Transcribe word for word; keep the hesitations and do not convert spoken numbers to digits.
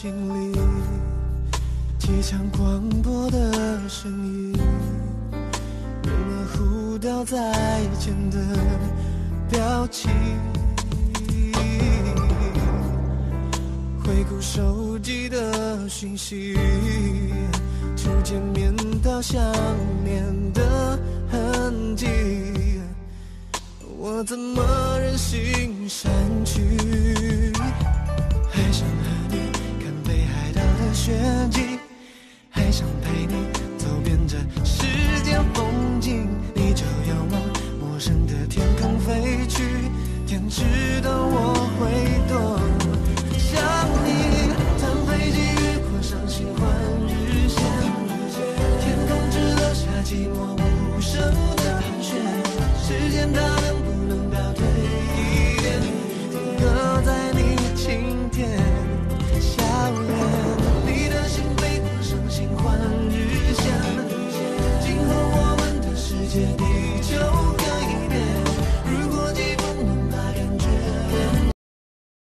心里，机场广播的声音，人儿互道再见的表情，回顾手机的讯息，初见面到想念的痕迹，我怎么忍心删去？还想和你看北海道的雪景，还想陪你走遍这世间风景，你就要往陌生的天空飞去，天知道我会多想你。当飞机越过伤心换日线，天空只留下寂寞无声的盘旋，时间它能不能倒退一点，定格在你晴天笑脸，你的心飞过伤心换日线，今后我们的世界。